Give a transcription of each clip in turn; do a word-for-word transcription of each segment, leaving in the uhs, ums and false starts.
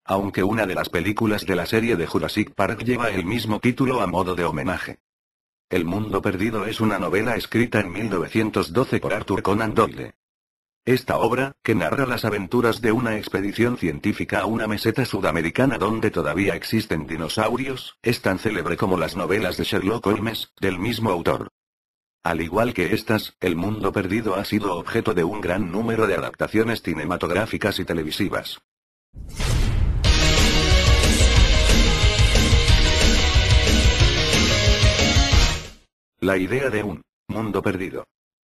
Aunque una de las películas de la serie de Jurassic Park lleva el mismo título a modo de homenaje. El mundo perdido es una novela escrita en mil novecientos doce por Arthur Conan Doyle. Esta obra, que narra las aventuras de una expedición científica a una meseta sudamericana donde todavía existen dinosaurios, es tan célebre como las novelas de Sherlock Holmes, del mismo autor. Al igual que estas, El mundo perdido ha sido objeto de un gran número de adaptaciones cinematográficas y televisivas. La idea de un mundo perdido.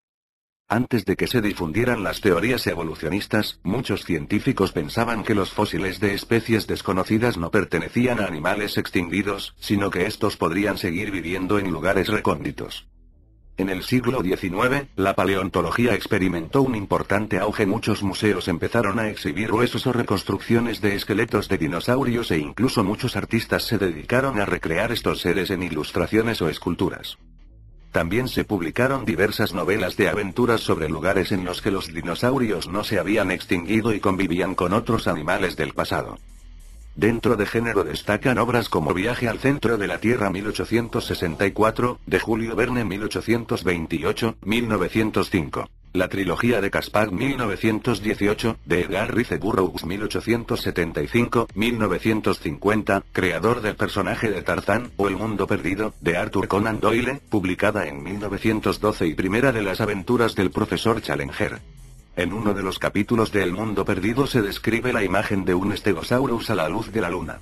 Antes de que se difundieran las teorías evolucionistas, muchos científicos pensaban que los fósiles de especies desconocidas no pertenecían a animales extinguidos, sino que estos podrían seguir viviendo en lugares recónditos. En el siglo diecinueve, la paleontología experimentó un importante auge. Muchos museos empezaron a exhibir huesos o reconstrucciones de esqueletos de dinosaurios e incluso muchos artistas se dedicaron a recrear estos seres en ilustraciones o esculturas. También se publicaron diversas novelas de aventuras sobre lugares en los que los dinosaurios no se habían extinguido y convivían con otros animales del pasado. Dentro de género destacan obras como Viaje al centro de la Tierra mil ochocientos sesenta y cuatro, de Julio Verne mil ochocientos veintiocho, mil novecientos cinco. La trilogía de Caspar mil novecientos dieciocho, de Edgar Rice Burroughs mil ochocientos setenta y cinco, mil novecientos cincuenta, creador del personaje de Tarzán, o El mundo perdido, de Arthur Conan Doyle, publicada en mil novecientos doce y primera de las aventuras del profesor Challenger. En uno de los capítulos de El mundo perdido se describe la imagen de un Stegosaurus a la luz de la luna.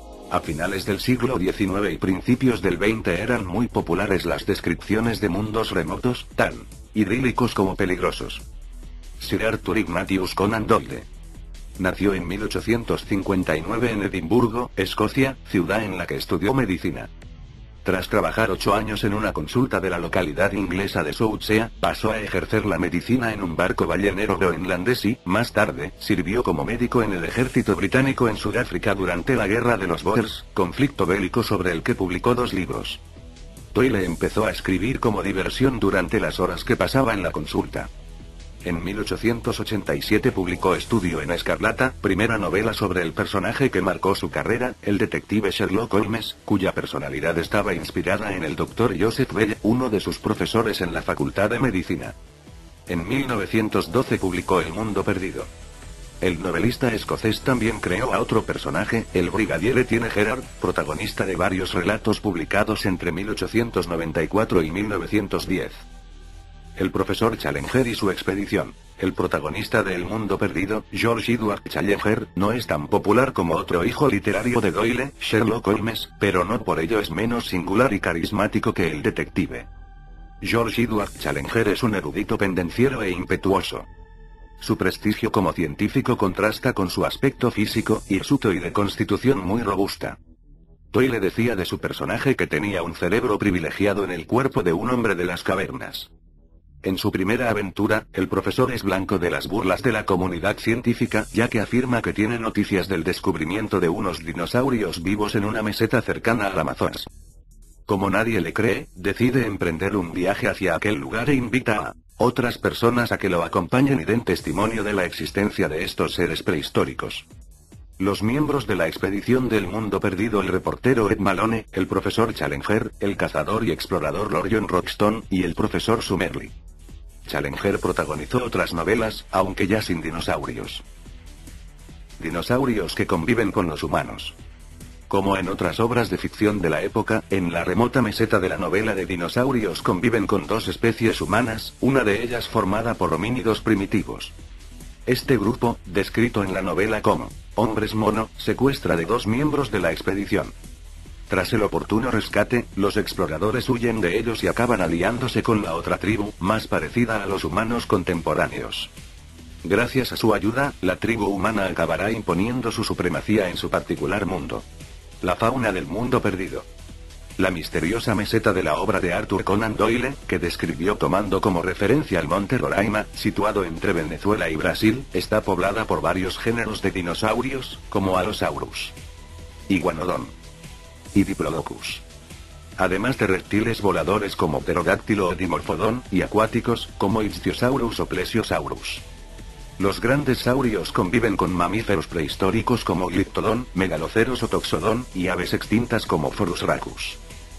A finales del siglo diecinueve y principios del veinte eran muy populares las descripciones de mundos remotos, tan idílicos como peligrosos. Sir Arthur Ignatius Conan Doyle nació en mil ochocientos cincuenta y nueve en Edimburgo, Escocia, ciudad en la que estudió medicina. Tras trabajar ocho años en una consulta de la localidad inglesa de Southsea, pasó a ejercer la medicina en un barco ballenero groenlandés y, más tarde, sirvió como médico en el ejército británico en Sudáfrica durante la Guerra de los Boers, conflicto bélico sobre el que publicó dos libros. Doyle empezó a escribir como diversión durante las horas que pasaba en la consulta. En mil ochocientos ochenta y siete publicó Estudio en Escarlata, primera novela sobre el personaje que marcó su carrera, el detective Sherlock Holmes, cuya personalidad estaba inspirada en el doctor Joseph Bell, uno de sus profesores en la Facultad de Medicina. En mil novecientos doce publicó El mundo perdido. El novelista escocés también creó a otro personaje, el brigadier Etienne Gerard, protagonista de varios relatos publicados entre mil ochocientos noventa y cuatro y mil novecientos diez. El profesor Challenger y su expedición. El protagonista de El mundo perdido, George Edward Challenger, no es tan popular como otro hijo literario de Doyle, Sherlock Holmes, pero no por ello es menos singular y carismático que el detective. George Edward Challenger es un erudito pendenciero e impetuoso. Su prestigio como científico contrasta con su aspecto físico, hirsuto y de constitución muy robusta. Doyle decía de su personaje que tenía un cerebro privilegiado en el cuerpo de un hombre de las cavernas. En su primera aventura, el profesor es blanco de las burlas de la comunidad científica, ya que afirma que tiene noticias del descubrimiento de unos dinosaurios vivos en una meseta cercana al Amazonas. Como nadie le cree, decide emprender un viaje hacia aquel lugar e invita a otras personas a que lo acompañen y den testimonio de la existencia de estos seres prehistóricos. Los miembros de la expedición del mundo perdido, el reportero Ed Malone, el profesor Challenger, el cazador y explorador Lord John Roxton, y el profesor Summerlee. Challenger protagonizó otras novelas, aunque ya sin dinosaurios. Dinosaurios que conviven con los humanos. Como en otras obras de ficción de la época, en la remota meseta de la novela de dinosaurios conviven con dos especies humanas, una de ellas formada por homínidos primitivos. Este grupo, descrito en la novela como hombres mono, secuestra de dos miembros de la expedición. Tras el oportuno rescate, los exploradores huyen de ellos y acaban aliándose con la otra tribu, más parecida a los humanos contemporáneos. Gracias a su ayuda, la tribu humana acabará imponiendo su supremacía en su particular mundo. La fauna del mundo perdido. La misteriosa meseta de la obra de Arthur Conan Doyle, que describió tomando como referencia al monte Roraima, situado entre Venezuela y Brasil, está poblada por varios géneros de dinosaurios, como Allosaurus, Iguanodon y Diplodocus. Además de reptiles voladores como Pterodáctilo o Dimorphodon, y acuáticos, como Ichthyosaurus o Plesiosaurus. Los grandes saurios conviven con mamíferos prehistóricos como Glyptodon, Megaloceros o Toxodon, y aves extintas como Phorusrhacus.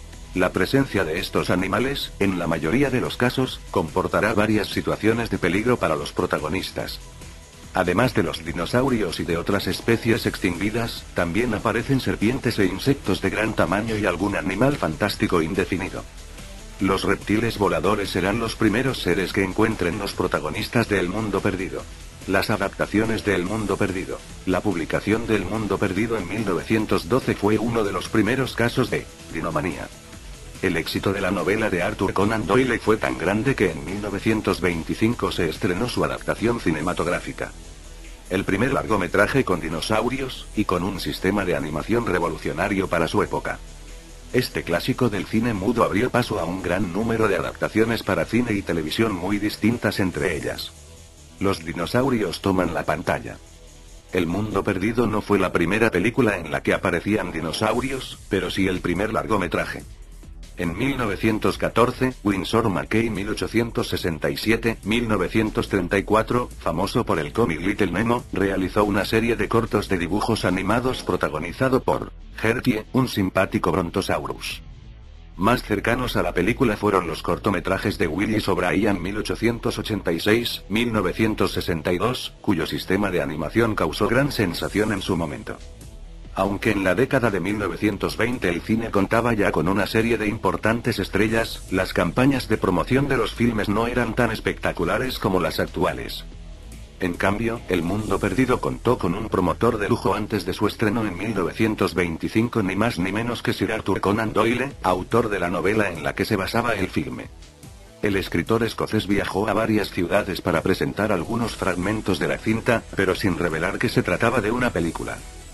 La presencia de estos animales, en la mayoría de los casos, comportará varias situaciones de peligro para los protagonistas. Además de los dinosaurios y de otras especies extinguidas, también aparecen serpientes e insectos de gran tamaño y algún animal fantástico indefinido. Los reptiles voladores serán los primeros seres que encuentren los protagonistas de El Mundo Perdido. Las adaptaciones de El Mundo Perdido. La publicación de El Mundo Perdido en mil novecientos doce fue uno de los primeros casos de dinomanía. El éxito de la novela de Arthur Conan Doyle fue tan grande que en mil novecientos veinticinco se estrenó su adaptación cinematográfica. El primer largometraje con dinosaurios, y con un sistema de animación revolucionario para su época. Este clásico del cine mudo abrió paso a un gran número de adaptaciones para cine y televisión muy distintas entre ellas. Los dinosaurios toman la pantalla. El Mundo Perdido no fue la primera película en la que aparecían dinosaurios, pero sí el primer largometraje. En mil novecientos catorce, Winsor McCay mil ochocientos sesenta y siete a mil novecientos treinta y cuatro, famoso por el cómic Little Nemo, realizó una serie de cortos de dibujos animados protagonizado por Herky, un simpático Brontosaurus. Más cercanos a la película fueron los cortometrajes de Willis O'Brien mil ochocientos ochenta y seis a mil novecientos sesenta y dos, cuyo sistema de animación causó gran sensación en su momento. Aunque en la década de mil novecientos veinte el cine contaba ya con una serie de importantes estrellas, las campañas de promoción de los filmes no eran tan espectaculares como las actuales. En cambio, El Mundo Perdido contó con un promotor de lujo antes de su estreno en mil novecientos veinticinco, ni más ni menos que Sir Arthur Conan Doyle, autor de la novela en la que se basaba el filme. El escritor escocés viajó a varias ciudades para presentar algunos fragmentos de la cinta, pero sin revelar que se trataba de una película.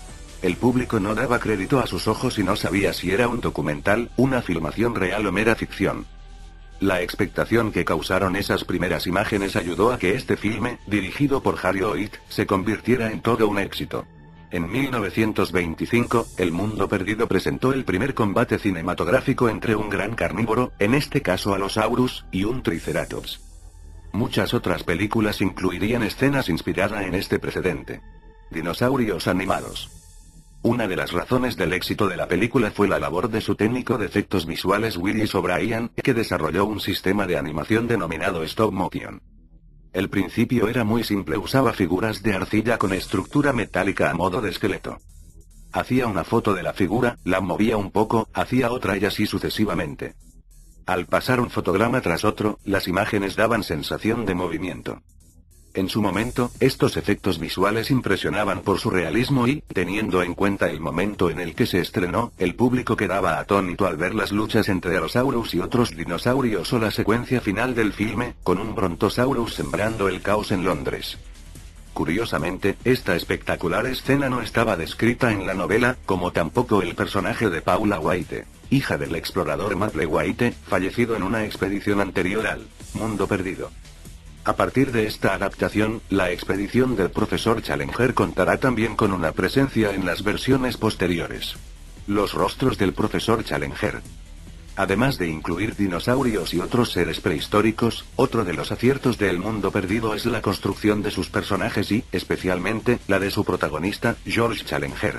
El público no daba crédito a sus ojos y no sabía si era un documental, una filmación real o mera ficción. La expectación que causaron esas primeras imágenes ayudó a que este filme, dirigido por Harry Hoyt, se convirtiera en todo un éxito. En mil novecientos veinticinco, El Mundo Perdido presentó el primer combate cinematográfico entre un gran carnívoro, en este caso Allosaurus, y un Triceratops. Muchas otras películas incluirían escenas inspiradas en este precedente. Dinosaurios animados. Una de las razones del éxito de la película fue la labor de su técnico de efectos visuales Willis O'Brien, que desarrolló un sistema de animación denominado stop motion. El principio era muy simple, usaba figuras de arcilla con estructura metálica a modo de esqueleto. Hacía una foto de la figura, la movía un poco, hacía otra y así sucesivamente. Al pasar un fotograma tras otro, las imágenes daban sensación de movimiento. En su momento, estos efectos visuales impresionaban por su realismo y, teniendo en cuenta el momento en el que se estrenó, el público quedaba atónito al ver las luchas entre Allosaurus y otros dinosaurios o la secuencia final del filme, con un Brontosaurus sembrando el caos en Londres. Curiosamente, esta espectacular escena no estaba descrita en la novela, como tampoco el personaje de Paula White, hija del explorador Maple White, fallecido en una expedición anterior al Mundo Perdido. A partir de esta adaptación, la expedición del profesor Challenger contará también con una presencia en las versiones posteriores. Los rostros del profesor Challenger. Además de incluir dinosaurios y otros seres prehistóricos, otro de los aciertos de El Mundo Perdido es la construcción de sus personajes y, especialmente, la de su protagonista, George Challenger.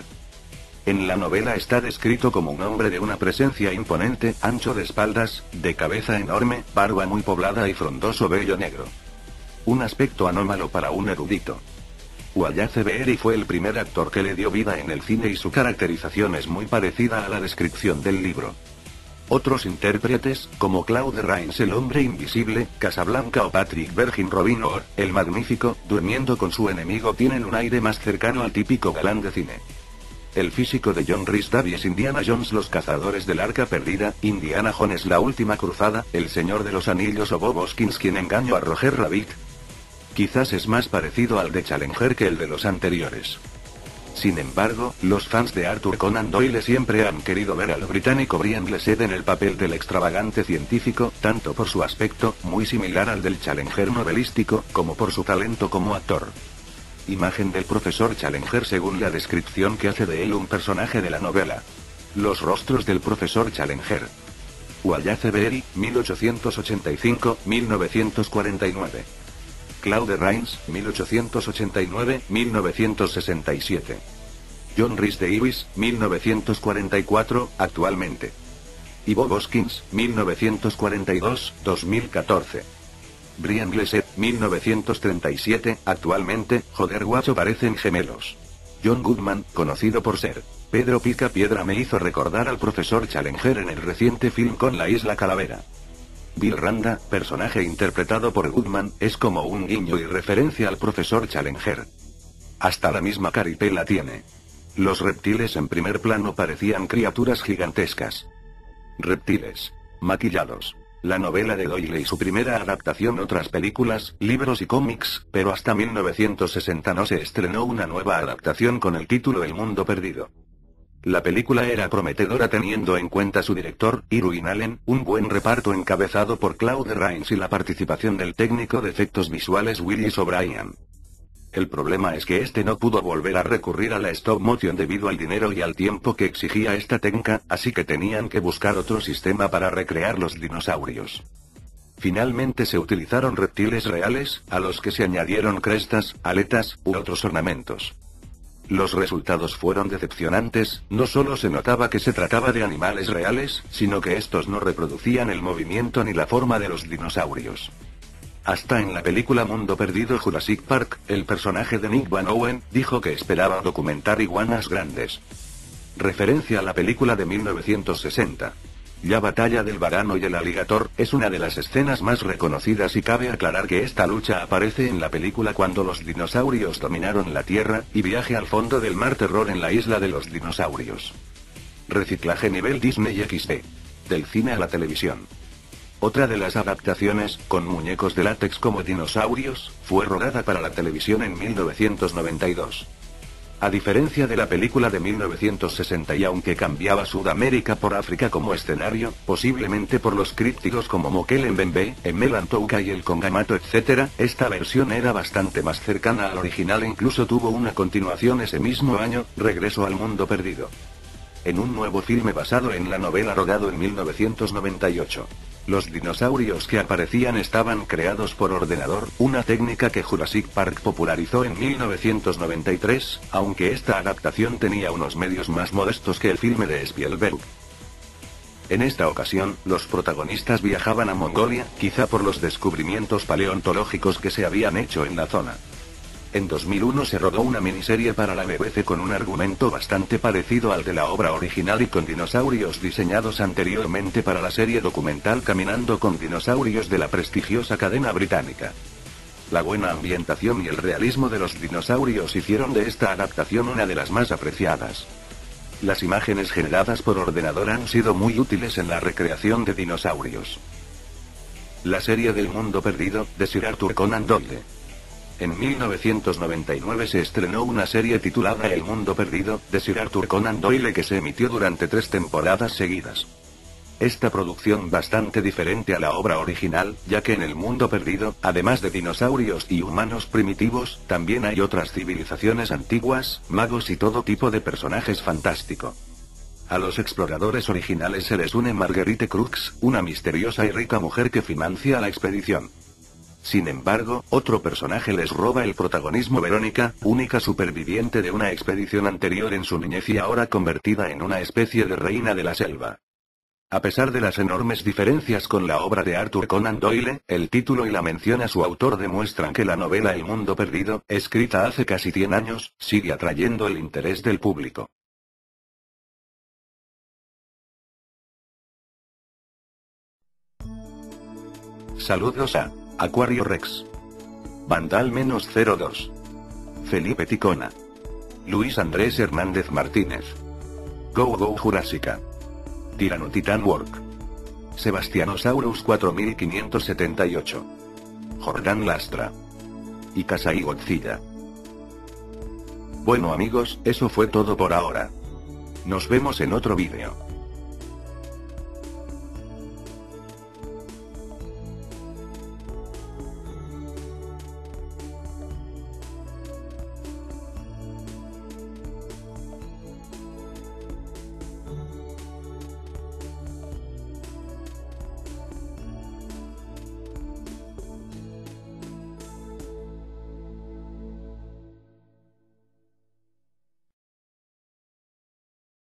En la novela está descrito como un hombre de una presencia imponente, ancho de espaldas, de cabeza enorme, barba muy poblada y frondoso vello negro. Un aspecto anómalo para un erudito. Wallace Beery fue el primer actor que le dio vida en el cine y su caracterización es muy parecida a la descripción del libro. Otros intérpretes, como Claude Rains el hombre invisible, Casablanca o Patrick Bergin Robin Hood, el magnífico, durmiendo con su enemigo, tienen un aire más cercano al típico galán de cine. El físico de John Rhys Davies, Indiana Jones los cazadores del arca perdida, Indiana Jones la última cruzada, El Señor de los Anillos o Bob Hoskins quien engañó a Roger Rabbit. Quizás es más parecido al de Challenger que el de los anteriores. Sin embargo, los fans de Arthur Conan Doyle siempre han querido ver al británico Brian Blessed en el papel del extravagante científico, tanto por su aspecto, muy similar al del Challenger novelístico, como por su talento como actor. Imagen del profesor Challenger según la descripción que hace de él un personaje de la novela. Los rostros del profesor Challenger. Wallace Beery, mil ochocientos ochenta y cinco a mil novecientos cuarenta y nueve. Claude Rains, mil ochocientos ochenta y nueve a mil novecientos sesenta y siete. John Rhys Davies, mil novecientos cuarenta y cuatro, actualmente. Y Bob Hoskins, mil novecientos cuarenta y dos a dos mil catorce. Brian Blessed, mil novecientos treinta y siete, actualmente. Joder, guacho, parecen gemelos. John Goodman, conocido por ser Pedro Pica Piedra, me hizo recordar al profesor Challenger en el reciente film con la Isla Calavera. Bill Randa, personaje interpretado por Goodman, es como un guiño y referencia al profesor Challenger. Hasta la misma caripela tiene. Los reptiles en primer plano parecían criaturas gigantescas. Reptiles. Maquillados. La novela de Doyle y su primera adaptación, otras películas, libros y cómics, pero hasta mil novecientos sesenta no se estrenó una nueva adaptación con el título El Mundo Perdido. La película era prometedora teniendo en cuenta su director, Irwin Allen, un buen reparto encabezado por Claude Rains y la participación del técnico de efectos visuales Willis O'Brien. El problema es que este no pudo volver a recurrir a la stop motion debido al dinero y al tiempo que exigía esta técnica, así que tenían que buscar otro sistema para recrear los dinosaurios. Finalmente se utilizaron reptiles reales, a los que se añadieron crestas, aletas, u otros ornamentos. Los resultados fueron decepcionantes, no solo se notaba que se trataba de animales reales, sino que estos no reproducían el movimiento ni la forma de los dinosaurios. Hasta en la película Mundo Perdido Jurassic Park, el personaje de Nick Van Owen dijo que esperaba documentar iguanas grandes. Referencia a la película de mil novecientos sesenta. La batalla del varano y el aligator es una de las escenas más reconocidas y cabe aclarar que esta lucha aparece en la película cuando los dinosaurios dominaron la Tierra, y Viaje al fondo del mar, terror en la isla de los dinosaurios. Reciclaje nivel Disney equis de. Del cine a la televisión. Otra de las adaptaciones, con muñecos de látex como dinosaurios, fue rodada para la televisión en mil novecientos noventa y dos. A diferencia de la película de mil novecientos sesenta, y aunque cambiaba Sudamérica por África como escenario, posiblemente por los crípticos como Mokele Mbembe, Emelantouka y el Congamato etcétera, esta versión era bastante más cercana al original e incluso tuvo una continuación ese mismo año, Regreso al Mundo Perdido. En un nuevo filme basado en la novela rodado en mil novecientos noventa y ocho. Los dinosaurios que aparecían estaban creados por ordenador, una técnica que Jurassic Park popularizó en mil novecientos noventa y tres, aunque esta adaptación tenía unos medios más modestos que el filme de Spielberg. En esta ocasión, los protagonistas viajaban a Mongolia, quizá por los descubrimientos paleontológicos que se habían hecho en la zona. En dos mil uno se rodó una miniserie para la B B C con un argumento bastante parecido al de la obra original y con dinosaurios diseñados anteriormente para la serie documental Caminando con dinosaurios de la prestigiosa cadena británica. La buena ambientación y el realismo de los dinosaurios hicieron de esta adaptación una de las más apreciadas. Las imágenes generadas por ordenador han sido muy útiles en la recreación de dinosaurios. La serie del Mundo Perdido, de Sir Arthur Conan Doyle. En mil novecientos noventa y nueve se estrenó una serie titulada El Mundo Perdido, de Sir Arthur Conan Doyle, que se emitió durante tres temporadas seguidas. Esta producción bastante diferente a la obra original, ya que en El Mundo Perdido, además de dinosaurios y humanos primitivos, también hay otras civilizaciones antiguas, magos y todo tipo de personajes fantásticos. A los exploradores originales se les une Marguerite Crux, una misteriosa y rica mujer que financia la expedición. Sin embargo, otro personaje les roba el protagonismo: Verónica, única superviviente de una expedición anterior en su niñez y ahora convertida en una especie de reina de la selva. A pesar de las enormes diferencias con la obra de Arthur Conan Doyle, el título y la mención a su autor demuestran que la novela El Mundo Perdido, escrita hace casi cien años, sigue atrayendo el interés del público. Saludos a Acuario Rex, Vandal-cero dos, Felipe Ticona, Luis Andrés Hernández Martínez, Go Go Jurásica, Tiranotitan Work, Sebastianosaurus cuatro mil quinientos setenta y ocho, Jordán Lastra y Kasai Godzilla. Bueno amigos, eso fue todo por ahora. Nos vemos en otro vídeo.